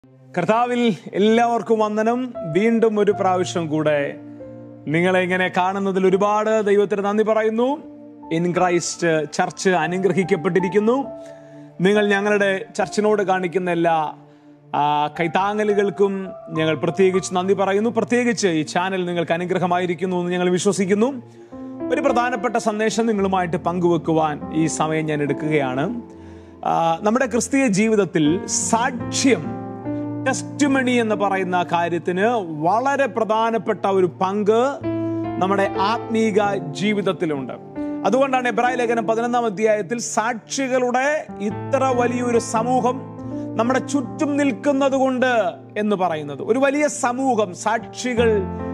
കർത്താവിൽ എല്ലാവർക്കും വന്ദനം. വീണ്ടും ഒരു പ്രാവശ്യം കൂടെ നിങ്ങളെ ഇങ്ങനെ കാണുന്നതിൽ ഒരുപാട് ദൈവത്തിന് നന്ദി പറയുന്നു. ഇൻ ക്രൈസ്റ്റ് ചർച്ച് അനുഗ്രഹിക്കപ്പെട്ടിരിക്കുന്നു. നിങ്ങൾ ഞങ്ങളുടെ ചർച്ചിനോട് കാണിക്കുന്ന എല്ലാ കൈത്താങ്ങലുകൾക്കും ഞങ്ങൾ പ്രത്യേകിച്ച് നന്ദി പറയുന്നു. പ്രത്യേകിച്ച് ഈ ചാനൽ നിങ്ങൾക്ക് അനുഗ്രഹമായിരിക്കുന്നു എന്ന് ഞങ്ങൾ വിശ്വസിക്കുന്നു. ഒരു പ്രധാനപ്പെട്ട സന്ദേശം നിങ്ങളുമായിട്ട് പങ്കുവെക്കുവാൻ ഈ സമയം ഞാൻ എടുക്കുകയാണ്. നമ്മുടെ ക്രിസ്തീയ ജീവിതത്തിൽ സാക്ഷ്യം, ടെസ്റ്റിമണി എന്ന് പറയുന്ന കാര്യത്തിന് വളരെ പ്രധാനപ്പെട്ട ഒരു പങ്ക് നമ്മുടെ ആത്മീക ജീവിതത്തിലുണ്ട്. അതുകൊണ്ടാണ് എബ്രായ ലേഖനം 11-ാം അധ്യായത്തിൽ സാക്ഷികളുടെ ഇത്ര വലിയൊരു സമൂഹം നമ്മുടെ ചുറ്റും നിൽക്കുന്നത് കൊണ്ട് എന്ന് പറയുന്നത്. ഒരു വലിയ സമൂഹം സാക്ഷികൾ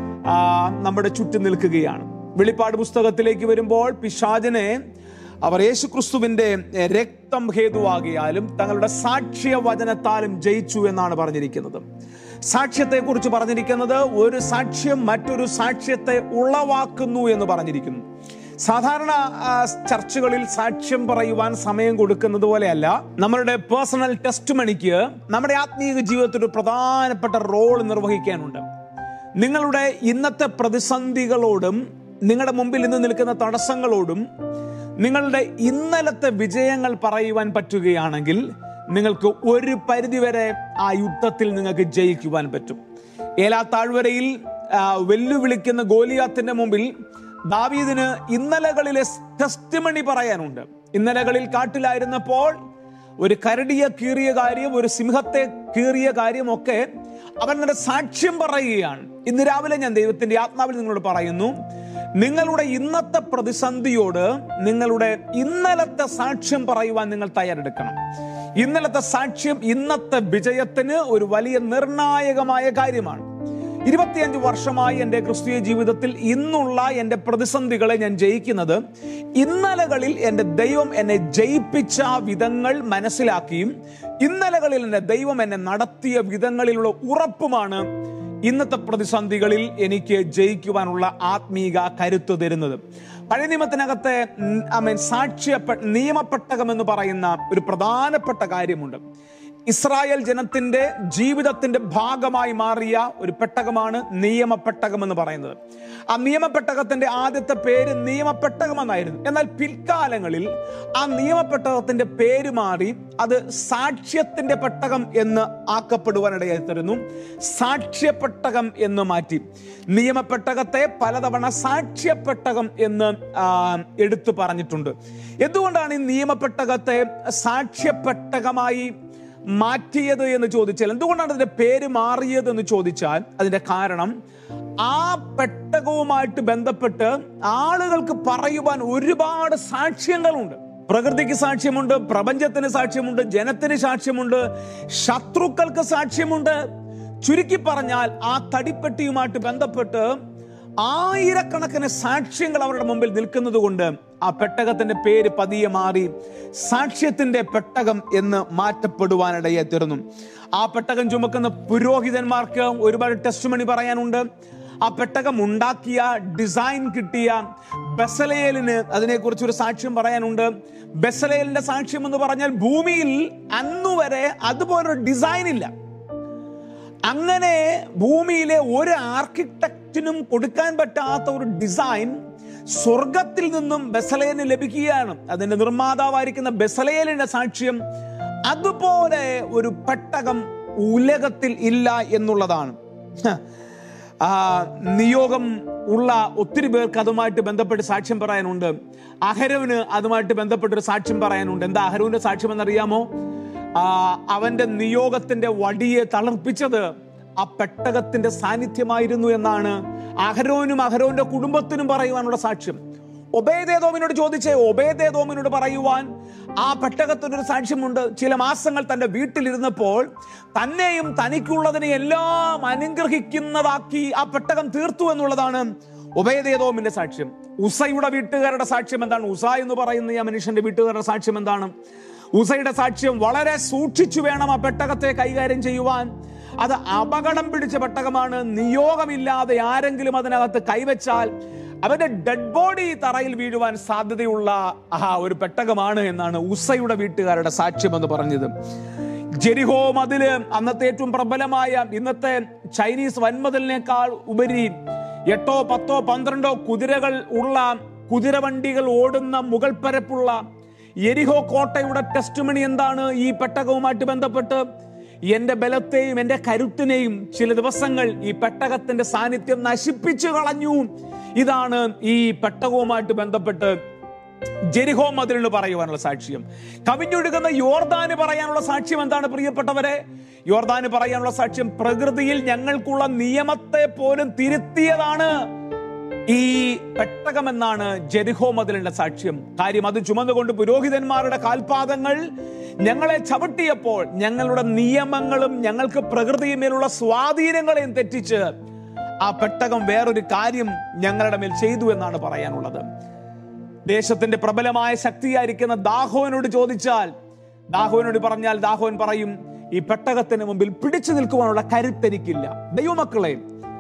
നമ്മുടെ ചുറ്റും നിൽക്കുകയാണ്. വെളിപ്പാട് പുസ്തകത്തിലേക്ക് വരുമ്പോൾ പിശാചിനെ അവർ യേശുക്രിസ്തുവിന്റെ രക്തം ഹേതുവാകിയാലും തങ്ങളുടെ സാക്ഷ്യ വചനത്താലും ജയിച്ചു എന്നാണ് പറഞ്ഞിരിക്കുന്നത്. സാക്ഷ്യത്തെ കുറിച്ച് പറഞ്ഞിരിക്കുന്നത് ഒരു സാക്ഷ്യം മറ്റൊരു സാക്ഷ്യത്തെ ഉളവാക്കുന്നു എന്ന് പറഞ്ഞിരിക്കുന്നു. സാധാരണ ചർച്ചുകളിൽ സാക്ഷ്യം പറയുവാൻ സമയം കൊടുക്കുന്നത് പോലെയല്ല, നമ്മളുടെ പേഴ്സണൽ ടെസ്റ്റിമണിക്ക് നമ്മുടെ ആത്മീയ ജീവിതത്തിൽ ഒരു പ്രധാനപ്പെട്ട റോൾ നിർവഹിക്കാനുണ്ട്. നിങ്ങളുടെ ഇന്നത്തെ പ്രതിസന്ധികളോടും നിങ്ങളുടെ മുമ്പിൽ ഇന്ന് നിൽക്കുന്ന തടസ്സങ്ങളോടും നിങ്ങളുടെ ഇന്നലത്തെ വിജയങ്ങൾ പറയുവാൻ പറ്റുകയാണെങ്കിൽ നിങ്ങൾക്ക് ഒരു പരിധിവരെ ആ യുദ്ധത്തിൽ നിങ്ങൾക്ക് ജയിക്കുവാൻ പറ്റും. ഏലാ താഴ്വരയിൽ വെല്ലുവിളിക്കുന്ന ഗോലിയാത്തിന്റെ മുമ്പിൽ ദാവീദിന് ഇന്നലകളിലെ ടെസ്റ്റിമണി പറയാനുണ്ട്. ഇന്നലകളിൽ കാട്ടിലായിരുന്നപ്പോൾ ഒരു കരടിയെ കീറിയ കാര്യം, ഒരു സിംഹത്തെ കീറിയ കാര്യമൊക്കെ അവൻ സാക്ഷ്യം പറയുകയാണ്. ഇന്ന് രാവിലെ ഞാൻ ദൈവത്തിന്റെ ആത്മാവിൽ നിങ്ങളോട് പറയുന്നു, നിങ്ങളുടെ ഇന്നത്തെ പ്രതിസന്ധിയോട് നിങ്ങളുടെ ഇന്നലത്തെ സാക്ഷ്യം പറയുവാൻ നിങ്ങൾ തയ്യാറെടുക്കണം. ഇന്നലത്തെ സാക്ഷ്യം ഇന്നത്തെ വിജയത്തിന് ഒരു വലിയ നിർണായകമായ കാര്യമാണ്. 25 വർഷമായി എൻ്റെ ക്രിസ്തീയ ജീവിതത്തിൽ ഇന്നുള്ള എൻ്റെ പ്രതിസന്ധികളെ ഞാൻ ജയിക്കുന്നത് ഇന്നലകളിൽ എൻ്റെ ദൈവം എന്നെ ജയിപ്പിച്ച വിധങ്ങൾ മനസ്സിലാക്കിയും ഇന്നലകളിൽ എൻ്റെ ദൈവം എന്നെ നടത്തിയ വിധങ്ങളിലുള്ള ഉറപ്പുമാണ് ഇന്നത്തെ പ്രതിസന്ധികളിൽ എനിക്ക് ജയിക്കുവാനുള്ള ആത്മീക കരുത്ത് തരുന്നത്. പഴയ നിയമത്തിനകത്തെ നിയമപ്പെട്ടകം എന്ന് പറയുന്ന ഒരു പ്രധാനപ്പെട്ട കാര്യമുണ്ട്. ഇസ്രായേൽ ജനത്തിന്റെ ജീവിതത്തിന്റെ ഭാഗമായി മാറിയ ഒരു പെട്ടകമാണ് നിയമപ്പെട്ടകം എന്ന് പറയുന്നത്. ആ നിയമപ്പെട്ടകത്തിന്റെ ആദ്യത്തെ പേര് നിയമപ്പെട്ടകം എന്നായിരുന്നു. എന്നാൽ പിൽക്കാലങ്ങളിൽ ആ നിയമപ്പെട്ടകത്തിന്റെ പേര് മാറി അത് സാക്ഷ്യത്തിന്റെ പെട്ടകം എന്ന് ആക്കപ്പെടുവാനിടയായി തീർന്നു. സാക്ഷ്യപ്പെട്ടകം എന്ന് മാറ്റി. നിയമപ്പെട്ടകത്തെ പലതവണ സാക്ഷ്യപ്പെട്ടകം എന്ന് എടുത്തു പറഞ്ഞിട്ടുണ്ട്. എന്തുകൊണ്ടാണ് ഈ നിയമപ്പെട്ടകത്തെ സാക്ഷ്യപ്പെട്ടകമായി മാറ്റിയത് എന്ന് ചോദിച്ചാൽ, എന്തുകൊണ്ടാണ് അതിന്റെ പേര് മാറിയത് എന്ന് ചോദിച്ചാൽ അതിന്റെ കാരണം ആ പെട്ടകവുമായിട്ട് ബന്ധപ്പെട്ട് ആളുകൾക്ക് പറയുവാൻ ഒരുപാട് സാക്ഷ്യങ്ങളുണ്ട്. പ്രകൃതിക്ക് സാക്ഷ്യമുണ്ട്, പ്രപഞ്ചത്തിന് സാക്ഷ്യമുണ്ട്, ജനത്തിന് സാക്ഷ്യമുണ്ട്, ശത്രുക്കൾക്ക് സാക്ഷ്യമുണ്ട്. ചുരുക്കി പറഞ്ഞാൽ ആ തടിപ്പെട്ടിയുമായിട്ട് ബന്ധപ്പെട്ട് ആയിരക്കണക്കിന് സാക്ഷ്യങ്ങൾ അവരുടെ മുമ്പിൽ നിൽക്കുന്നത് കൊണ്ട് ആ പെട്ടകത്തിന്റെ പേര് പതിയെ മാറി സാക്ഷ്യത്തിന്റെ പെട്ടകം എന്ന് മാറ്റപ്പെടുവാനിടയായി തീർന്നു. ആ പെട്ടകം ചുമക്കുന്ന പുരോഹിതന്മാർക്ക് ഒരുപാട് ടെസ്റ്റിമണി പറയാനുണ്ട്. ആ പെട്ടകം ഉണ്ടാക്കിയ ഡിസൈൻ കിട്ടിയ ബെസലേലിന് അതിനെക്കുറിച്ച് ഒരു സാക്ഷ്യം പറയാനുണ്ട്. ബെസലേലിന്റെ സാക്ഷ്യം എന്ന് പറഞ്ഞാൽ ഭൂമിയിൽ അന്നുവരെ അതുപോലൊരു ഡിസൈൻ ഇല്ല. അങ്ങനെ ഭൂമിയിലെ ഒരു ആർക്കിടെക്റ്റിനും കൊടുക്കാൻ പറ്റാത്ത ഒരു ഡിസൈൻ സ്വർഗത്തിൽ നിന്നും ബെസലേലിന് ലഭിക്കുകയാണ്. അതിന്റെ നിർമ്മാതാവായിരിക്കുന്ന ബെസലേലിന്റെ സാക്ഷ്യം അതുപോലെ ഒരു പെട്ടകം ഉലകത്തിൽ ഇല്ല എന്നുള്ളതാണ്. നിയോഗം ഉള്ള ഒത്തിരി പേർക്ക് അതുമായിട്ട് ബന്ധപ്പെട്ട് സാക്ഷ്യം പറയാനുണ്ട്. അഹരോന് അതുമായിട്ട് ബന്ധപ്പെട്ടൊരു സാക്ഷ്യം പറയാനുണ്ട്. എന്താ അഹരോന്റെ സാക്ഷ്യം എന്നറിയാമോ? അവന്റെ നിയോഗത്തിന്റെ വടിയെ തളർപ്പിച്ചത് ആ പെട്ടകത്തിന്റെ സാന്നിധ്യമായിരുന്നു എന്നാണ് അഹരോനും അഹരോന്റെ കുടുംബത്തിനും പറയുവാനുള്ള സാക്ഷ്യം. ഒബേദേദോമിനോട് ചോദിച്ചേ, ഒബേദേദോമിനോട് പറയുവാൻ ആ പെട്ടകത്തിനൊരു സാക്ഷ്യമുണ്ട്. ചില മാസങ്ങൾ തന്റെ വീട്ടിലിരുന്നപ്പോൾ തന്നെയും തനിക്കുള്ളതിനെ എല്ലാം അനുഗ്രഹിക്കുന്നതാക്കി ആ പെട്ടകം തീർത്തു എന്നുള്ളതാണ് ഒബേദേദോമിന്റെ സാക്ഷ്യം. ഉസയുടെ വീട്ടുകാരുടെ സാക്ഷ്യം എന്താണ്? ഉസ എന്ന് പറയുന്ന ആ മനുഷ്യന്റെ വീട്ടുകാരുടെ സാക്ഷ്യം എന്താണ്? ഉസയുടെ സാക്ഷ്യം വളരെ സൂക്ഷിച്ചു വേണം ആ പെട്ടകത്തെ കൈകാര്യം ചെയ്യുവാൻ. അത് അപകടം പിടിച്ച പെട്ടകമാണ്. നിയോഗമില്ലാതെ ആരെങ്കിലും അതിനകത്ത് കൈവച്ചാൽ അവന്റെ ഡെഡ് ബോഡി തറയിൽ വീഴുവാൻ സാധ്യതയുള്ള ഒരു പെട്ടകമാണ് എന്നാണ് ഉസയുടെ വീട്ടുകാരുടെ സാക്ഷ്യം എന്ന് പറഞ്ഞത്. ജെരിഹോ മതില് അന്നത്തെ ഏറ്റവും പ്രബലമായ, ഇന്നത്തെ ചൈനീസ് വൻമതിലിനേക്കാൾ ഉപരി 8, 10, 12 കുതിരകൾ ഉള്ള, കുതിരവണ്ടികൾ ഓടുന്ന, മുകൾ പരപ്പുള്ള യെരിഹോ കോട്ടയുടെ ടെസ്റ്റിമണി എന്താണ്? ഈ പെട്ടകവുമായിട്ട് ബന്ധപ്പെട്ട് എന്റെ ബലത്തെയും എന്റെ കരുത്തിനെയും ചില ദിവസങ്ങൾ ഈ പെട്ടകത്തിന്റെ സാന്നിധ്യം നശിപ്പിച്ചു കളഞ്ഞു. ഇതാണ് ഈ പെട്ടകവുമായിട്ട് ബന്ധപ്പെട്ട് ജെരിഹോ മതിലിന് പറയുവാനുള്ള സാക്ഷ്യം. കവിഞ്ഞൊഴുകുന്ന യോർദാന് പറയാനുള്ള സാക്ഷ്യം എന്താണ് പ്രിയപ്പെട്ടവരെ? യോർദാന് പറയാനുള്ള സാക്ഷ്യം പ്രകൃതിയിൽ ഞങ്ങൾക്കുള്ള നിയമത്തെ പോലും തിരുത്തിയതാണ് ഈ പെട്ടകമെന്നാണ് ജെരിഹോ മതിലിന്റെ സാക്ഷ്യം. കാര്യം അത് ചുമന്നുകൊണ്ട് പുരോഹിതന്മാരുടെ കാൽപാദങ്ങൾ ഞങ്ങളെ ചവിട്ടിയപ്പോൾ ഞങ്ങളുടെ നിയമങ്ങളും ഞങ്ങൾക്ക് പ്രകൃതിയുമേലുള്ള സ്വാധീനങ്ങളെയും തെറ്റിച്ച് ആ പെട്ടകം വേറൊരു കാര്യം ഞങ്ങളുടെ മേൽ ചെയ്തു എന്നാണ് പറയാനുള്ളത്. ദേശത്തിന്റെ പ്രബലമായ ശക്തിയായിരിക്കുന്ന ദാഹോനോട് ചോദിച്ചാൽ, ദാഹോനോട് പറഞ്ഞാൽ ദാഹോൻ പറയും, ഈ പെട്ടകത്തിന് മുമ്പിൽ പിടിച്ചു നിൽക്കുവാനുള്ള കരുത്തെനിക്കില്ല. ദൈവമക്കളെ,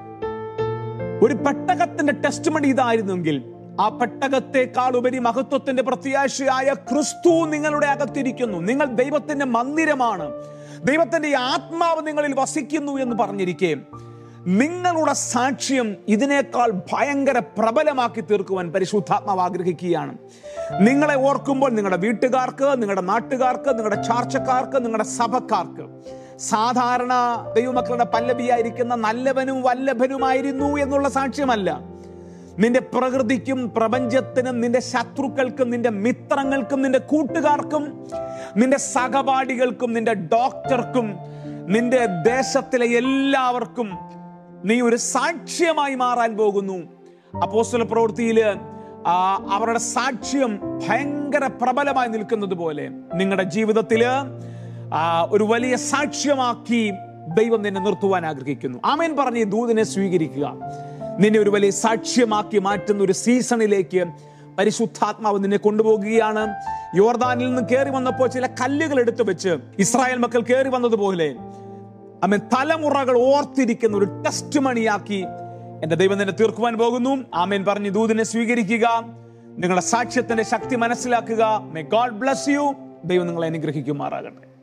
ഒരു പെട്ടകത്തിന്റെ ടെസ്റ്റിമണി ഇതായിരുന്നെങ്കിൽ ആ പെട്ടകത്തെക്കാൾ ഉപരി മഹത്വത്തിന്റെ പ്രത്യാശയായ ക്രിസ്തു നിങ്ങളുടെ അകത്തിരിക്കുന്നു. നിങ്ങൾ ദൈവത്തിന്റെ മന്ദിരമാണ്, ദൈവത്തിന്റെ ആത്മാവ് നിങ്ങളിൽ വസിക്കുന്നു എന്ന് പറഞ്ഞിരിക്കെ നിങ്ങളുടെ സാക്ഷ്യം ഇതിനേക്കാൾ ഭയങ്കര പ്രബലമാക്കി തീർക്കുവാൻ പരിശുദ്ധാത്മാവ് ആഗ്രഹിക്കുകയാണ്. നിങ്ങളെ ഓർക്കുമ്പോൾ നിങ്ങളുടെ വീട്ടുകാർക്ക്, നിങ്ങളുടെ നാട്ടുകാർക്ക്, നിങ്ങളുടെ ചാർച്ചക്കാർക്ക്, നിങ്ങളുടെ സഭക്കാർക്ക് സാധാരണ ദൈവമക്കളുടെ പല്ലവിയായിരിക്കുന്ന നല്ലവനും വല്ലഭനുമായിരുന്നു എന്നുള്ള സാക്ഷ്യമല്ല. നിന്റെ പ്രകൃതിക്കും പ്രപഞ്ചത്തിനും നിന്റെ ശത്രുക്കൾക്കും നിന്റെ മിത്രങ്ങൾക്കും നിന്റെ കൂട്ടുകാർക്കും നിന്റെ സഹപാഠികൾക്കും നിന്റെ ഡോക്ടർക്കും നിന്റെ ദേശത്തിലെ എല്ലാവർക്കും നീ ഒരു സാക്ഷ്യമായി മാറാൻ പോകുന്നു. അപ്പോസ്തല പ്രവൃത്തിയില് അവരുടെ സാക്ഷ്യം ഭയങ്കര പ്രബലമായി നിൽക്കുന്നത് പോലെ നിങ്ങളുടെ ജീവിതത്തില് ഒരു വലിയ സാക്ഷ്യമാക്കി ദൈവം നിന്നെ നിർത്തുവാൻ ആഗ്രഹിക്കുന്നു. ആമേൻ പറഞ്ഞ് ഈ ദൂതനെ സ്വീകരിക്കുക. നിന്നെ ഒരു വലിയ സാക്ഷ്യമാക്കി മാറ്റുന്ന ഒരു സീസണിലേക്ക് പരിശുദ്ധാത്മാവ് നിന്നെ കൊണ്ടുപോകുകയാണ്. യോർദാനിൽ നിന്ന് കയറി വന്നപ്പോൾ ചില കല്ലുകൾ എടുത്തു വെച്ച് ഇസ്രായേൽ മക്കൾ കയറി വന്നതുപോലെ ആമേൻ തലമുറകൾ ഓർത്തിരിക്കുന്ന ഒരു ടെസ്റ്റ് മണിയാക്കി എന്റെ ദൈവം നിന്നെ തീർക്കുവാൻ പോകുന്നു. ആമേൻ പറഞ്ഞ് ദൂതനെ സ്വീകരിക്കുക. നിങ്ങളുടെ സാക്ഷ്യത്തിന്റെ ശക്തി മനസ്സിലാക്കുക. May God bless you. ദൈവം നിങ്ങളെ അനുഗ്രഹിക്കുമാറാകട്ടെ.